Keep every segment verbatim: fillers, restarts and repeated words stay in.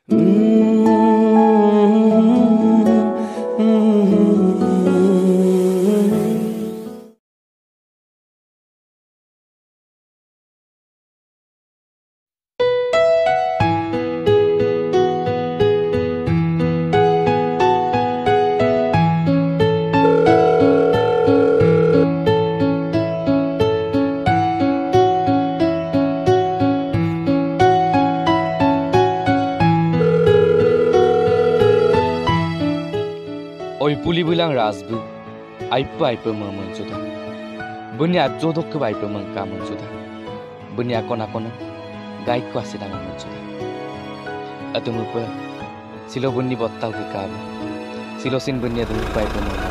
Puli bilang rasbu, aipa aipa memang sudah. Bunya jodoh ke aipa mengkamun sudah. Bunya kona kona, gai kuasi dengan sudah. Atau mupa, silo bunyi botol ke kamu, silo sin bunya tu mupa aipa memang.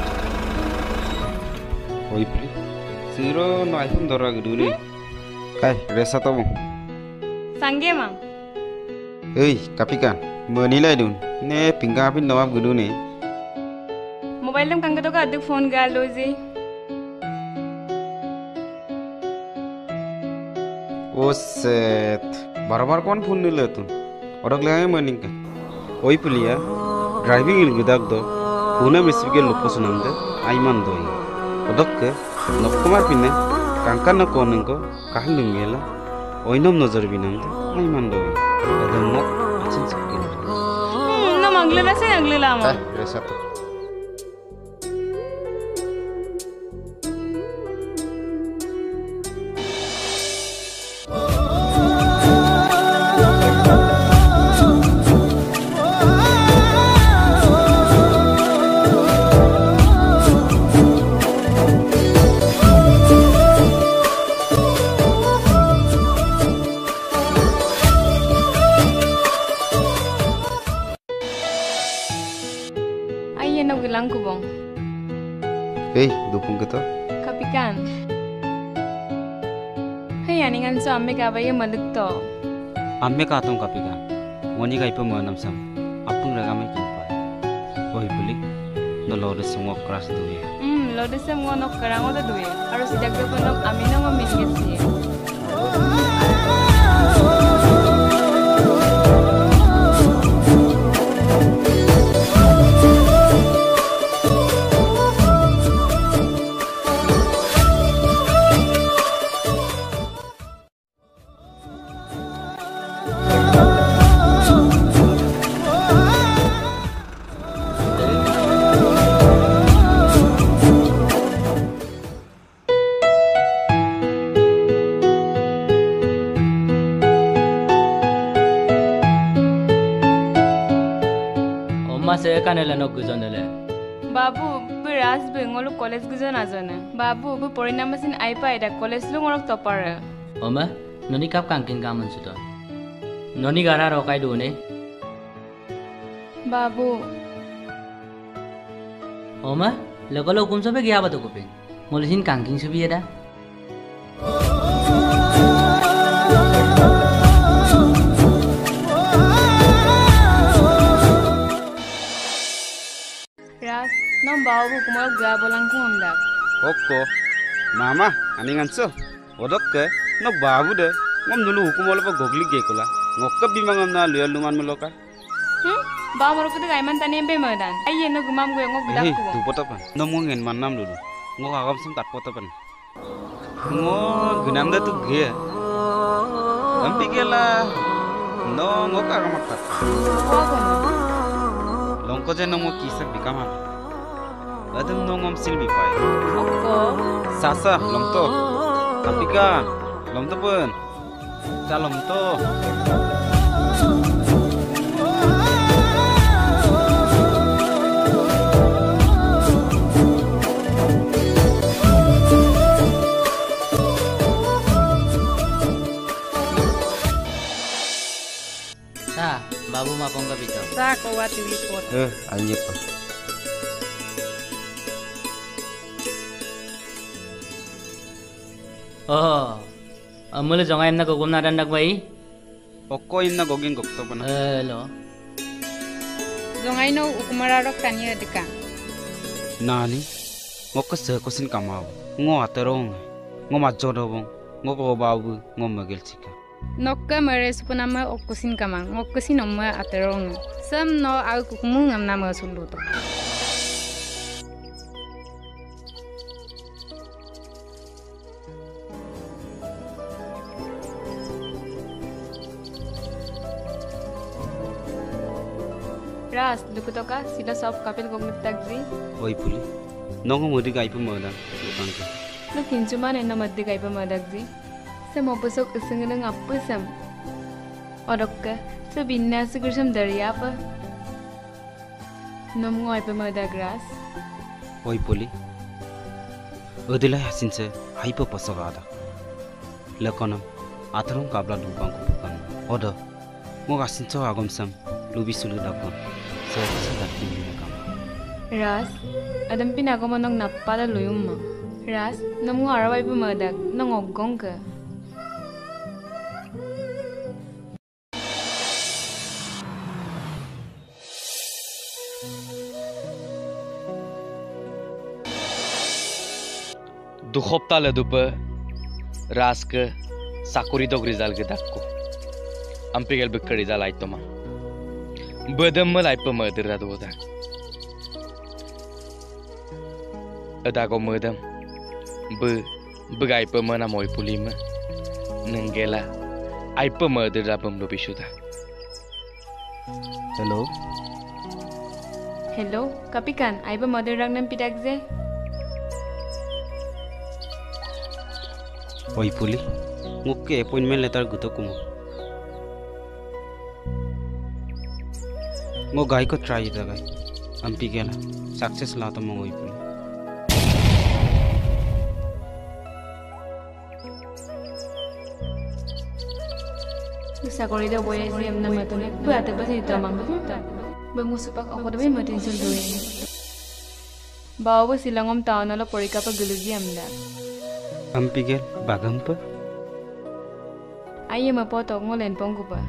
Oi puli, siro no iPhone dora gitu ni. Kai, resa tahu. Sangge mang. Hei, kapikan, menilai dun. Ne pinggapin nawab gitu ni. Mobile में कंगे तो का अधिक फोन गालो जी ओसेट बार-बार कौन फोन नहीं लेतुन और अगले हैं मनिंग का ओई पुलिया ड्राइविंग इन गुदाक दो पुणे में स्पीकर लुप्पो सुनाम दे आईमान दो ही उधक के नक्कुमार पिने कांका न कौन को कहाँ लुंगेला ओई नम नजर बिनाम दे आईमान दो ही अदम मक अच्छी सकती है ना मंगले ना से अंगले लामा रेसा Kubong. Hei, dukung kita. Kapikan. Hei, aningan so amme ka baye maduk to. Amme ka atum kapikan. Wani ka ipa manam sam. Apung raga me kimpa. Oi puli. No lode semua keras duwe. Hmm, lode semua nok kerang oda duwe. Harus sidak do ponok amina mo minggesi. Saya kan ela nok gujon dele. Babu, bu ras bu ngolu college gujon ajone. Babu, bu porinam mesin aipa ida college lu ngorok topar. Oma, noni kap kangkin kaman suto. Noni gara rokai dune. Babu. Oma, lekolo hukum sobe gya batu kupin. Molisin kangking subi ada. Ras, nom bawa bu kumol gak bolang kumdak. Oko, mama, aningan so, odok ke, no babu deh, ngom dulu hukum apa gogli gekola, ngokap bimangam na liar luman meloka. Hmm, bawa morok itu gaiman tani embe medan. Aye no gumam gue ngok budak Hei, kubo. tu potapan, no mungen manam dulu, ngok agam sem tak potapan. Ngok gunam dah tu ge, ampi gela, no ngok agam apa? Oh kono. Longko je no ngok kisak bikaman. Adem no ngom silbi pai. Oko. Sasa, lomto. Kapika, lomto pun. Ca lomto. Sa, babu mapong ka bito. Sa ko wati lipot. Eh, anjir pa. Oh, amul jangan nak gugum nadan nak bayi. Oko inna gogin gokto pana. Eh lo. Zongai no ukumara rok tanya deka. Nani? Ngok se kosin kamau. Ngo aterong. Ngo majodobong. Ngo ko babu, ngo magel chika. Nokka mere supunama okusin kamang, okusin omma aterong. Sam no au kukumung am nama suluto. Ras, duku toka sila sob kapil gogmit tagzi. Oi puli. Nongo modi gai pa moda. Tangke. No kincuman enna madde kai pa madagzi. Sa mopusok isengeng appusam. Orokka sa binnas gursam dariya pa. Nom ngoi pa madagras. Oi puli. Odila hasin se hai pa pasagada. Lakonam atharong kabla dubang ko bukan. Odo. Mo asin so agom sam. Lubi sulu dakon. Sa sa dakti ni kam. Ras, adam pinagomanong napala luyum mo. Ras, nom ngo arawai pa madag nang oggong ka. দুসপ্তাহ দুপে রাজকে চাকরি দক রিজাল গেদাকো আম্পিগেল বিক রিজাল আইতমা বদম লাইপ মদর রাদোদা আদাগো মদম ব বগাইপ মনা মই পুলিম নঙ্গেলা আইপ মদর রাবম লবিশুদা Hello. Hello, kapikan, aiba mother rang nam pitagze. Oi puli. Ngoke appointment letter guto kumo. Ngo gai ko try ida gai. Ampi gela. Success la to mo oi puli. Sakori da boy zi amna matone bu ate ba ni tamang ba. Ba musupak ako da may matin sul doy. Bawo silangom taon ala porika pa gulugi amda. Ampi gel bagam pa. Aye mapoto ngolen pongku pa.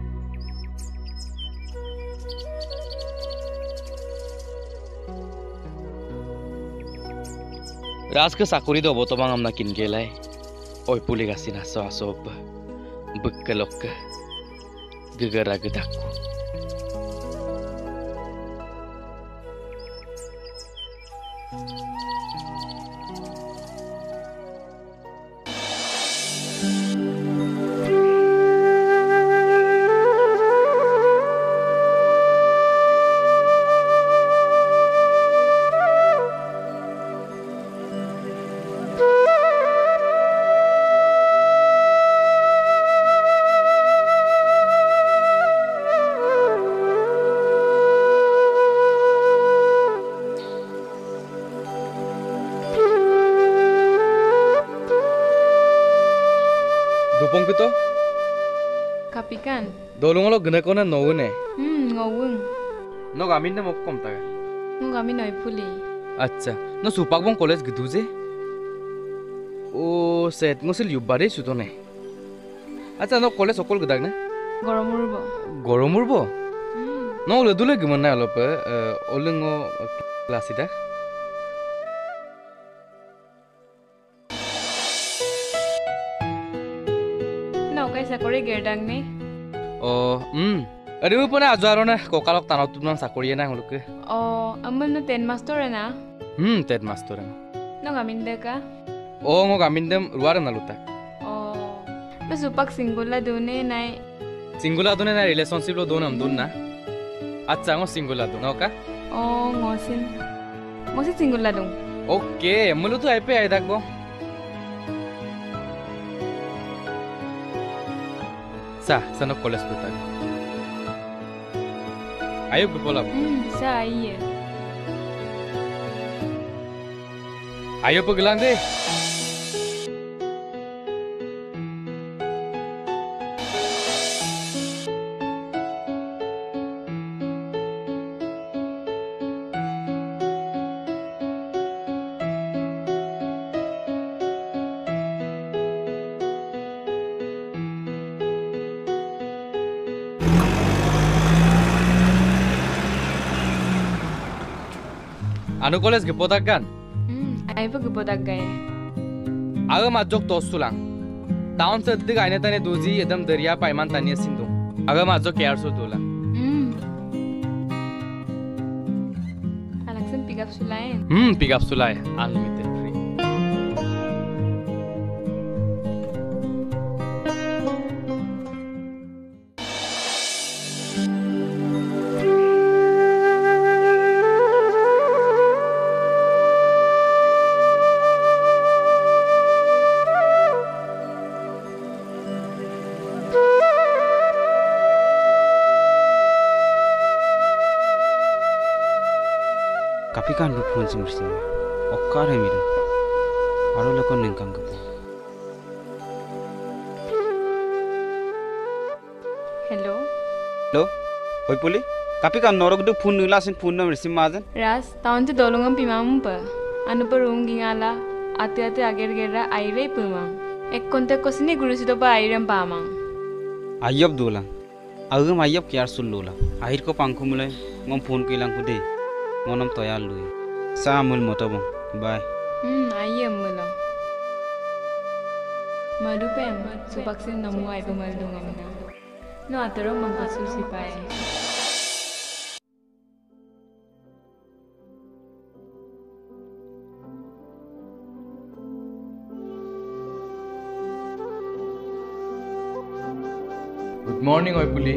রাজ কে চাকরি দব তোমাং আমনা কিন গেলাই ওই পুলি গাছিন আস আসব বক্কে লক্কে গগরা গদাকো Dupongkito Kapikan. dolungolo gna kona noune Hmm, ngawung. no gamin na mokkom taga Ngo kami noy puli. acha no supakbong college gduje o set ngosil yubare sutone acha no college okol gdag na Goromurbo. goromurbo Hmm. no le dule gman na alope olengo klasida Nau kai sakori gerdang ne. o um ari upone ajaro na kokalok tanot tumang sakoriye na holuke Oh, amal na ten master na. hm ted master No kami ka. o ngo gamin dem ruare na luta Oh. Ba supak singgula dune nai. singular dune na relationship lo donam dunna acha ngo singular dun oka Oh, ngosin. Ngosin singgula dong. okay mulu tu aipe ai dakbo sa sanok college kuta ayo bepola Hmm, sa iya. ayo pegelang deh anu college ge podak kan Hmm, ai pa gebodag gay. aga majok tos sulang town सद्दी गायने तने दोजी एकदम दर्या पायमान तानी सिंधू अगं माझो केअर सो तुला Alaksan pick up sulain. Hmm pick up सुलाय unlimited free Kapi kan lu phone sing sing. Okkar hai mire. Aro lokon nengkang ke. Hello. Hello. Oi puli. Kapi kan norok du phone nila sin phone number sim mazen. Ras, taon te dolongam pimam pa. Anu pa room gingala. Ate ate ager gerra aire pumang. Ek kontak kosini guru sito pa airam pamang. Ayab dolang. Agam ayab kyar sul lola. Ahir ko pangku mulai ngom phone kilang ku de. Ngonam toyal lui. Sa amul motabong. Bye. Hmm, ayam mula. Madu pem, supaksin namu ay pumaldong amna. No atero mampasu si pai. Good morning, Oi Puli.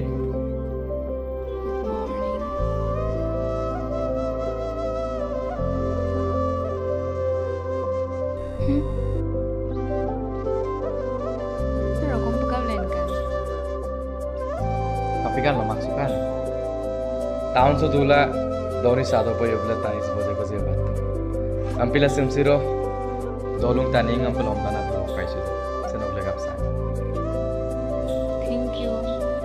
Tapi kan lo masukkan. Tahun sedula doni sado pa yobla tais boze ko je bat. Ampila simsiro dolung taning ampil om kana to kaise. Senok legap sa. Thank you.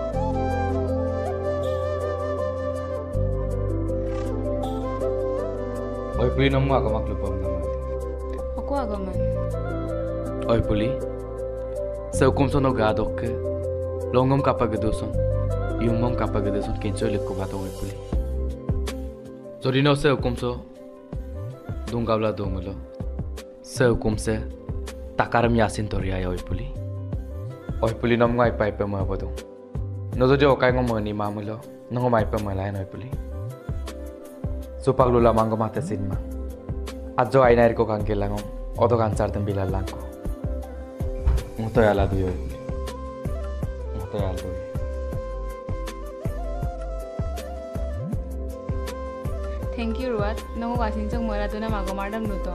Oi Puli namu ako maklupom naman. Ako agaman. Oi Puli. Sa hukum sono gadok ke longom kapagaduson. Yung mong kapagaduson kinso likko bato Oi Puli. Zorino sa hukum so dungawla dungulo. Sa hukum se takaram yasin toriya Oi Puli. Oi Puli nam ngai pai pa ma bodo. No zo jo kai ngom ni mamulo. No mai pa ma lai Oi Puli. Supaglo lamang ko mate sinma. Adjo ay nair ko kang kilangom. Odo kansar tem bilal lang ko. Muto yala duyo. Muto yala duyo. Thank you Ruat. Nongo kasin chong mora to na mago madam nuto.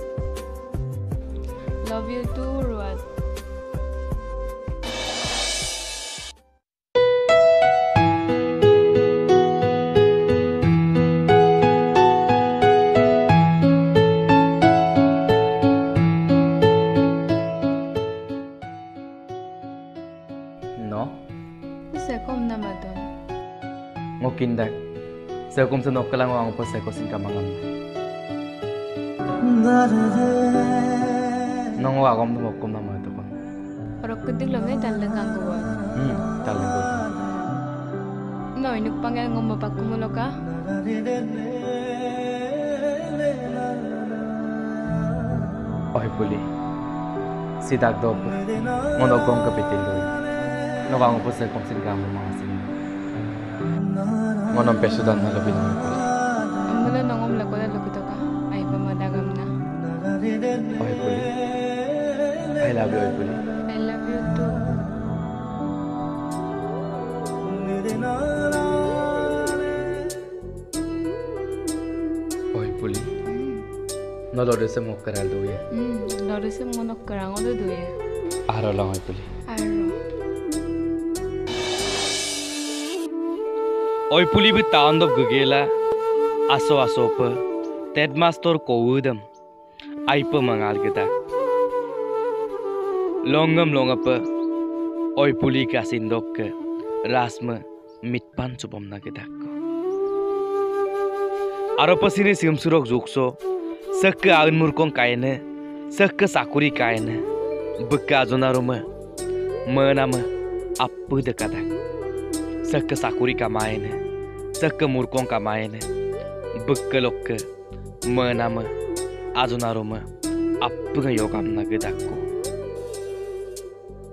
Love you too Ruat. No? Sekom na madon. Ngokindak. Sa hukum sa nok lang ang upo sa kosin ka mangam. Nong wa kom mo kom na mo to kon. Orok kudik lamay tanlang kang kuwa. Hmm, talang ko. No, inuk pangal ngom mapakumulo ka. Oi Puli. Sidak dop. Ngono kong kapitil doy. No wa upo sa kosin ka mo mga sin. Ngono peso dan na labin mo. Amula nongom lakola lokito ka. Ay pamadagam na. Oi Puli. I love you Oi Puli. I love you too. Oi Puli. No lo dese mo karal doye. Hmm, loro se monok karang odo duye. Aro lang Oi Puli. Aro. Oi Puli bi taandop gugela. Aso aso pa. Ted master koudam. Ai pa mangal kita. Longam longapa. Oi Puli ka sindok ke. Rasma mitpan chupam na kita ko. Aro pasini simsurok jukso. Sakka agun murkong kaine. Sakka sakuri kaine. Bukka zonaruma. Manama appu dekada. Sakka sakuri kamaine. Sakka murkong kamaine. Bukka lokka. Manama azonaruma. Appu ga yogam na kita ko.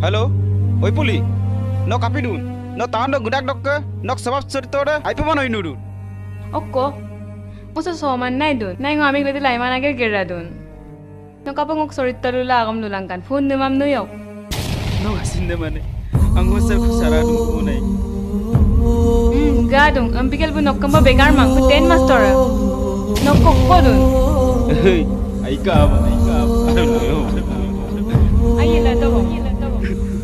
Halo, oi puli. Nok api dun. Nok tahan dok gudak dok ke. Nok sebab cerita dah. Ai pun mana ini dun. Okko. Musa soman nai dun. Nai ngami gede lai mana ger gerra dun. Nok apa ngok cerita lula agam lulangkan. Phone demam no yok. Nok asin de mana. Anggo sa kusara dun ko nai. Hmm, gadung. Ampikal bu nok kamba begar mang. Bu ten master. Nok kokko dun. Hei, ai ka apa? Ai ka apa? Aye la to. Aye la to.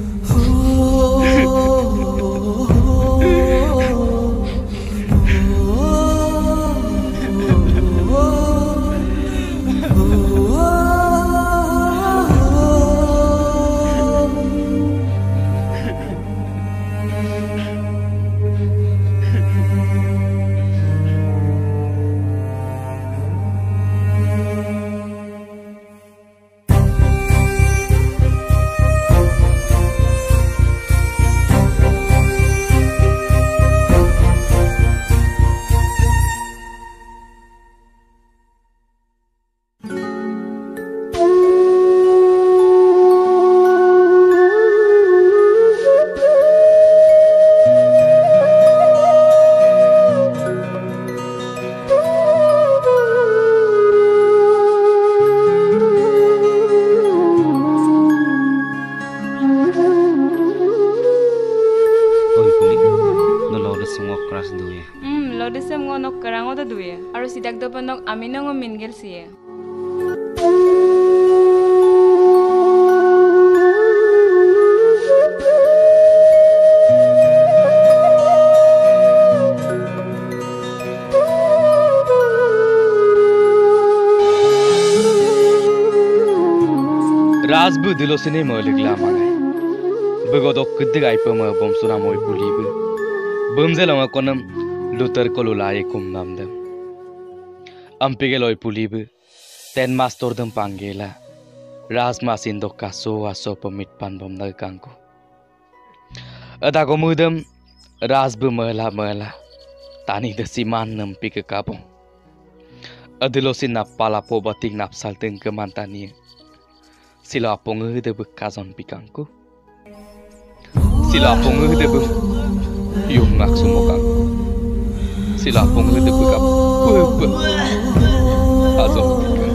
Nok ami nang mingel siya. Razbu dilo sini molik lama ngai. Begodok kedig ai pema bom sura moi pulibu. Bom zelama konam lutar kolulai kum namdam. Ampigel oi pulibu. Ten master dam pangela. Raz masin dok kaso aso pemit pan bom nagangku. Ada komudam razbu mela mela. Tani de siman nampi ke kabong. Adilo sin nap pala po bating nap salteng ke mantani. Sila pongu de bekazon pikangku. Sila pongu de be yung ngak sumokang. Sila pongu de bekap pe azon pikang.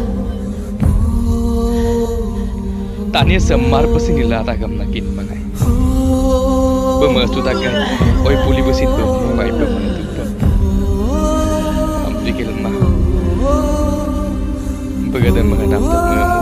Tanya semar pesingila tagam nakin mangai. Bemertu tagai oi puli besin be mai be menentukan. Ampikil mah. Begadang mengadap tak menemu.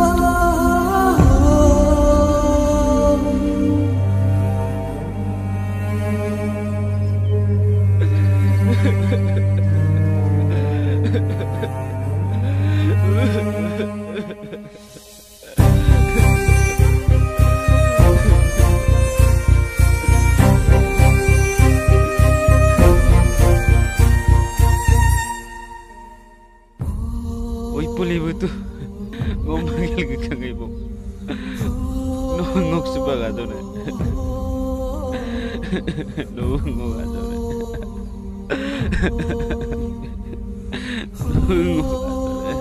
Oi puli betu ngomongil ke kang ibu nungok sebagai tu ne nungok aja ne nungok aja ne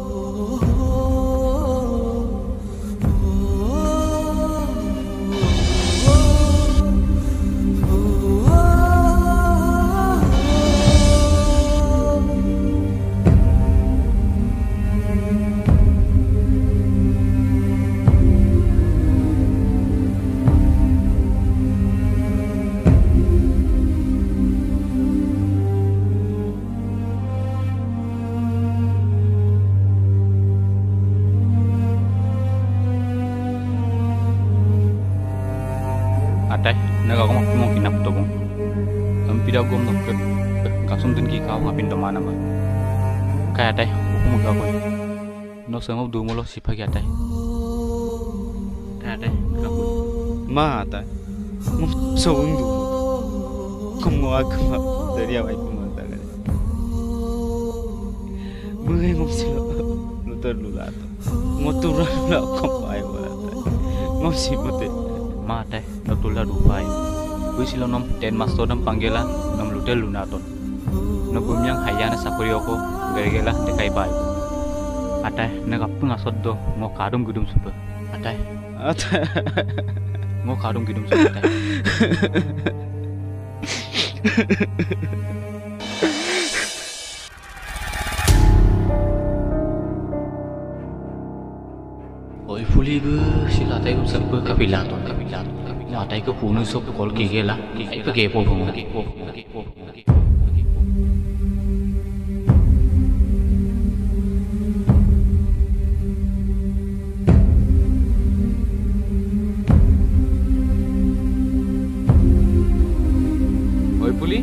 naga ko mo kinap to bong am pidagom no ke kasum din ki kaw ngapin do mana ma kaya tay ko mo gaboy no samo du mo lo si pagi tay kaya tay gaboy ma tay mo so undu ko mo agma dari awai ko mo taga buhay mo sila lutar lulato mo turang la ko pai wala tay mo si mote ma tay natula dupai wisilo nom ten master nam panggela nam lutel lunaton no bumyang hayana sakurioko geregela dekai bai atai nagapung asoddo mo kadum gudum super atai atai ngok kadung gidum sudah. Oi puli bu sila tay ko sampai kapila ton kapila ton kapila tay ko puno so kol kigela ay pagepo po pagepo pagepo pagepo. Oi puli.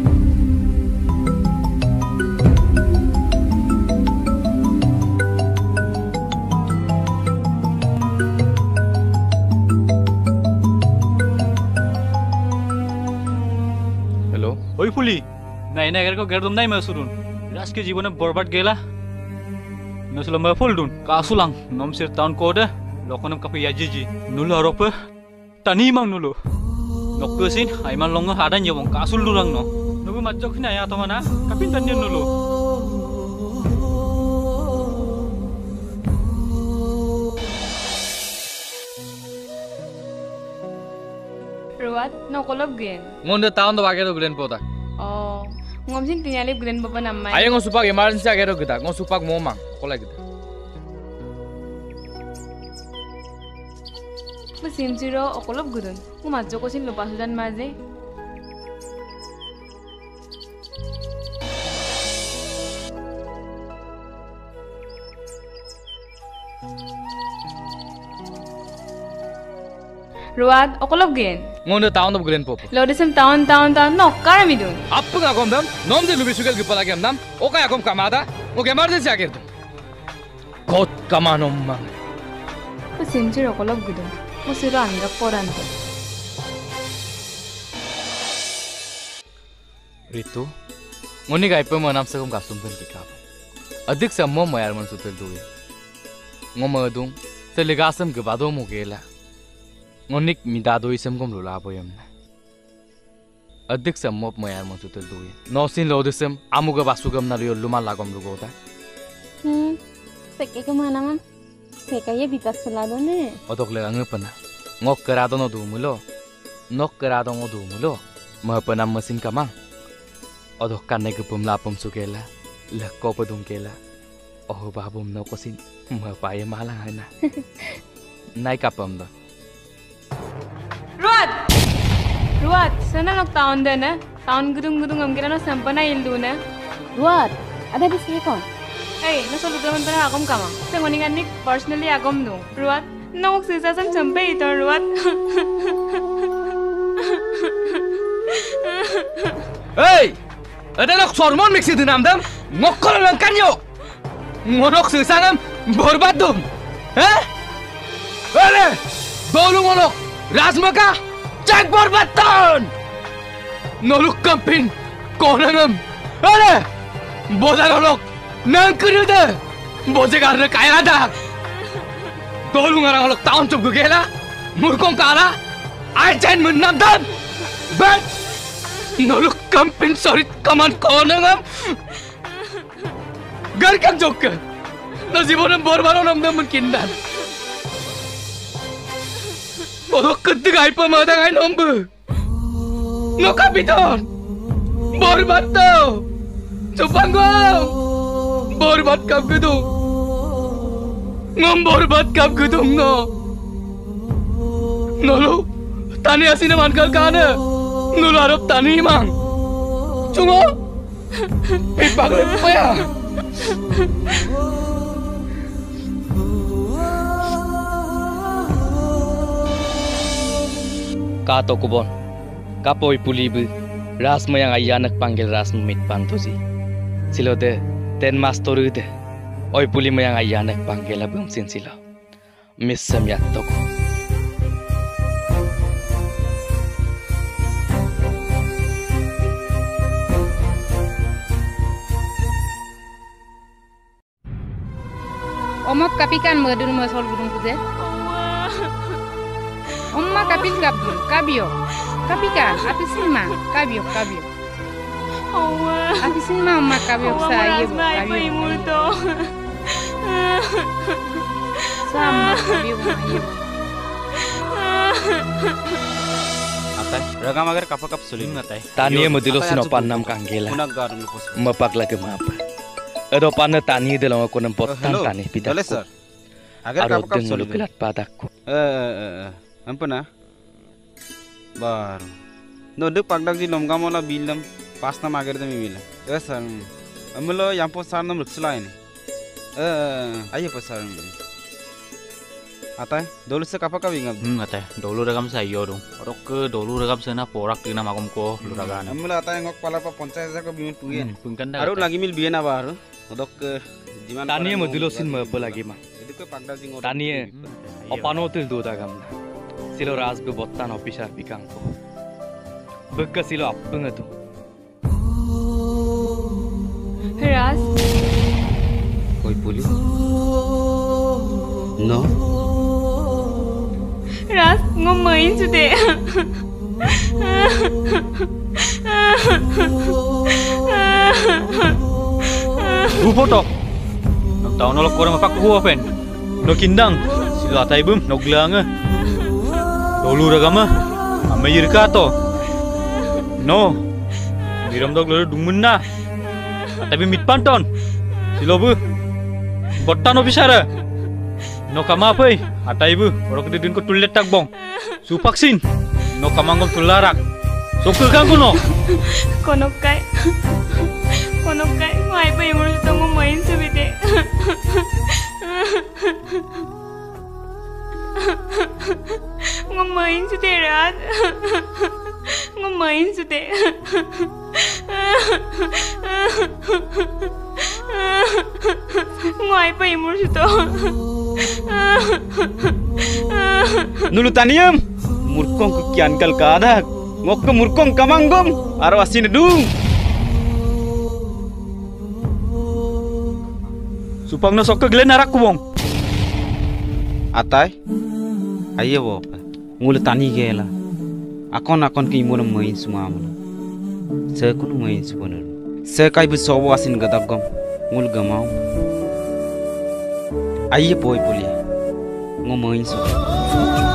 Oi puli, naik naik kerja kau gerdum naik masurun. Ras ke jiwa na berbat gela. Nasulah maful dun. Kasulang nom sir tahun kode. Lokonam kapi yaji. Nulu harope. Tani mang nulu. Nokpesin, aiman longa ada nyawang kasul durang no. Nubu majok na ya tomana. Kapin tanya nulu. Ruat, nokolab gen. Ngonde tahun tu pakai tu glen pota. Oh, ngomsin tinyalip glen bapa namai. Ayo ngosupak emergency agak kita, ngosupak momang, kolak kita. Mesin siro okolab gudun. Ngumat joko sin lupa sudan maze. Ruat, okolab gen. Ngonde tahun tu glen popo. Lodesem tahun tahun tahun no karami dun. Apa nggak kom dam? Nom je lebih suka kepala lagi dam. Oke aku kamada. Oke emergency agak tu. Kot kamanom mang. Mesin siro okolab gudun. Musiro anggap porante. Ritu, ngoni gai pemenam segum kasum pel dikap. Adik semua mayar man sutel dulu. Ngomadung, selegasem kebado mugela. Ngonik midado isem kom lula boyam na. Adik semua mayar man sutel dulu. Nosin lodesem amuga basugam na liyo lumal lagom lugoda. Hmm, seke kemana man? Sekaya bipas selado ne. Odok le angge pana. Ngok kerado no dumulo. Nok kerado no dumulo. Mahapana mesin kamang. Odok kan nege pemlapom sugela. Leko pedungkela. Oh babum no kosin. Mahapaya malang hana. Nai kapam do. Ruat! Ruat, sana nok tahun deh na. Tahun gudung gudung am kira no sampana ildu na. Ruat, ada di sini kon. Hey, na solo teman teman agam kama. Saya ngoningan nik personally agam no. Ruat, nok sisa sam sampai itu ruat. Hey, ada nok hormon mixi dinam dam. Ngok kalau langkan yo. Ngonok sisa nam berbat dum. Hah? Ole, dulu ngonok. Razmaka, cek berbat ton. Noluk kampin, konangam. Ole, bosan noluk. Nang kerja, bosan karena kaya ada. Dulu ngarang noluk tahun cukup gila. Murkong kala, ajen menam dan. Bet, noluk kampin sorit kaman konangam. Garkang jokka, nasibonam borbaron amdam mungkinan. Bodoh ketika ipa mata kain ombu, no kapitan, borbat tau, cupang gua, borbat kap gedung, ngom borbat kap gedung no, nolu, tani asin mankal kana, nolu harap tani mang, cungo, ipak lepa ya. Kato kubon, kapoi pulibu, ras mayang ayanak panggil ras memit pantusi. Silode, ten mastorude, oi puli mayang ayanak panggil abum sin silo. Missam yak toko. Omok kapikan madun masol gudung kuze. Omma kapil kabdul, kabio. Kapikan, apisin ma, kabio, kabio. Awa. Apisin ma omma kabio sa ibu, kabio. Imuto. Sama kabio ma ibu. atai. Ragam agar kapa kap suling atai. Tania madilosin opan nam kanggela. Punak garam lupos. Mapak lagi mapa. Edo pana tani de long ko nam potang tani pita. Dale sir. Agar kapa kap suling. Pilat padaku. Eh eh eh. Ampuna. Bar. No de pagdak ji lomga mola bilam pas nam agar de mila. Eh sir. Amlo yampo sar nam ruksla ini. Eh ayo pasar. Atai, dulu se kapa kau ingat? Hmm, atai, dulu regam saya dong. Orang ke dulu regam sana porak tina makom ko luragan. Amla atai ngok pala pa poncai ko bimin puyen. Pungkan dah. Aru lagi mil biyen abar. Odok ke jiman. Tania madilosin mapa lagi ma. Itu ke pagdak ji ngor. Tania opano til duda gam. Silo rasbe bottan officer pikang ko. Bekka silo appung atu. Ras, Koi puli? No. Ras, ngomain sudah. Rupo to. Nak tahu nolak korang apa ku apa? No kindang, sila atai bum, no gelang. Dulu regam ah, amayir ka to. No, diram dog lalu dungmen na. Tapi mit panton, sila bu, botan officer. No kama apa? Atai bu, orang kedidin ko tulet tak bong. Supaksin, no kamangom tularak. Sokul kan kuno. Konokai, konokai, ngai pa yung mga tong ngomain subide. Ngomain sudah Ras, ngomain sudah. Ngai pa yung mga to. Nulu taniam, murkong kukian kal kadak, ngok ke murkong kamanggom, aro asin dung. Supang na sok ke glen arak kubong. Atai, ayo bopa, ngulu tani gela. Akon akon ke imun main semua mana. Saya kuno main sebenarnya. Saya kai bu sobo asin gadagom, ngulu gamau. Ayo boy boleh, ngomain semua.